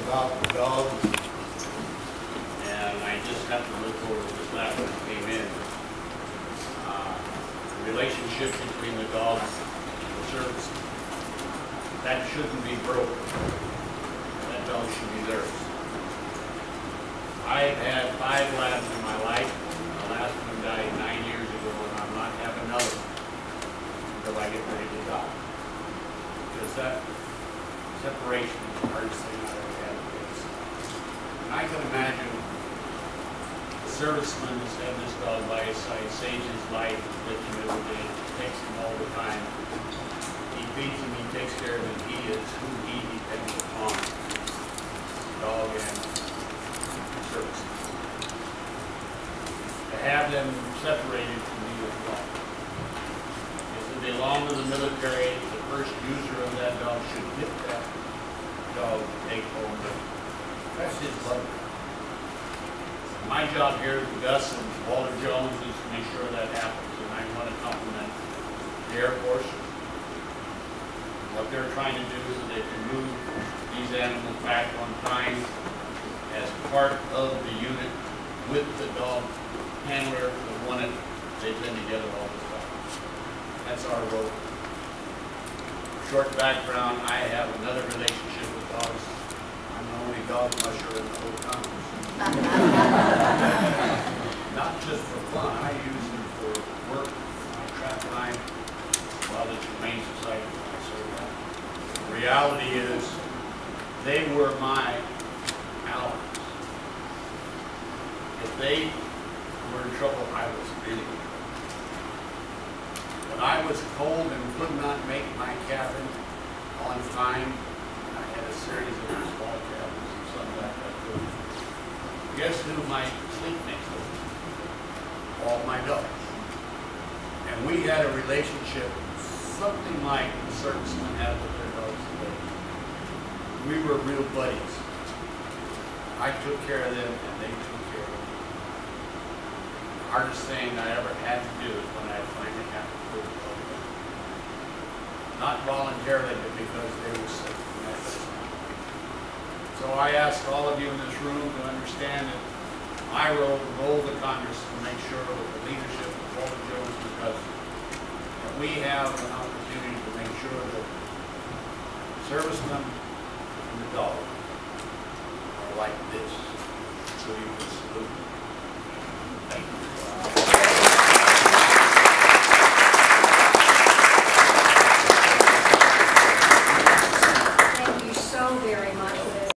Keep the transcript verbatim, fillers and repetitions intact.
about the dogs, and I just have to look over this last one that came in. Uh, the relationship between the dogs and the service. That shouldn't be broken. That dog should be theirs. I've had five labs in my life. The last one died nine years ago, and I'm not having another one until I get ready to die. Because that separation is the hardest thing I've ever had to face. And I can imagine the serviceman that's had this dog by his side, saves his life, with him every day, takes him all the time. He feeds him, he takes care of him, he is who he depends upon. Dog and service. To have them separated from me as well. If they belong to the military, the first user of that dog should get that dog to take home with him. That's his love. My job here with Gus and Walter Jones is to make sure that happens, and I want to compliment the Air Force. What they're trying to do is that they can move these animals back on time as part of the unit with the dog handler, the one that they've been together all this time. That's our role. Short background, I have another relationship with dogs. I'm the only dog musher in the whole Congress. Not just for fun, I use them for work, my trap line, while it's Humane Society when I serve that. The reality is, they were my allies. If they were in trouble, I was really in trouble. When I was cold and could not make my cabin on time, I had a series of small cabins and some like that too. Guess who might sleep next to me? All my dogs. And we had a relationship, something like the servicemen have with their dogs today. We were real buddies. I took care of them and they took care of me. The hardest thing I ever had to do is when I finally had to put the dog down. Not voluntarily, but because they were sick. So I ask all of you in this room to understand that my role, the role of the Congress, is to make sure with the leadership of Walter Jones, because that we have an opportunity to make sure that servicemen and the dog are like this. So you can salute. Thank you. Thank you so very